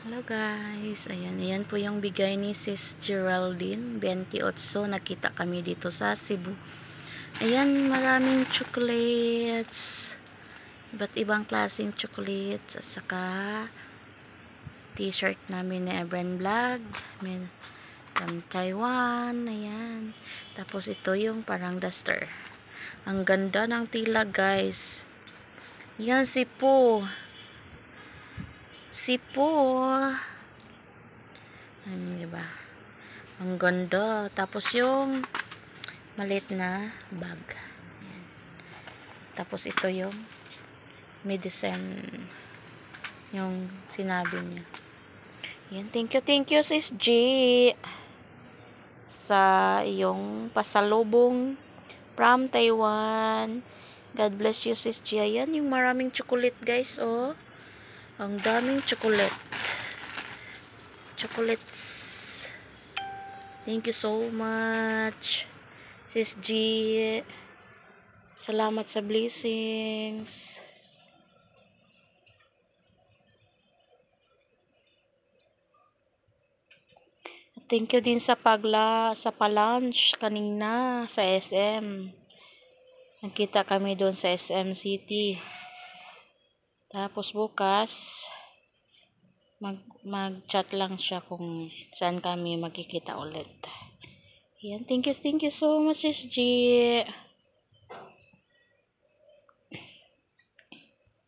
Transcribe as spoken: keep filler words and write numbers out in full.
Hello guys, ayan, ayan po yung bigay ni Sis Geraldine, twenty-eight, nakita kami dito sa Cebu. Ayan, maraming chocolates, iba't ibang klaseng chocolates, at saka t-shirt namin ni Ebren Vlog, from Taiwan, ayan. Tapos ito yung parang duster. Ang ganda ng tila guys. Yan si Po. Sipo. Ano, diba? Ang ganda. Tapos yung maliit na bag. Ayan. Tapos ito yung medicine. Yung sinabi niya. Ayan. Thank you, thank you, Sis G. Sa iyong pasalubong from Taiwan. God bless you, Sis G. Ayan, yung maraming chocolate, guys, oh. Ang daming chocolate. Chocolates. Thank you so much, Sis G. Salamat sa blessings. Thank you din sa pagla sa pa-lunch kanina sa S M. Nagkita kami doon sa S M City. Tapos bukas mag mag-chat lang siya kung saan kami magkikita ulit. Yan, thank you, thank you so much, Sis G.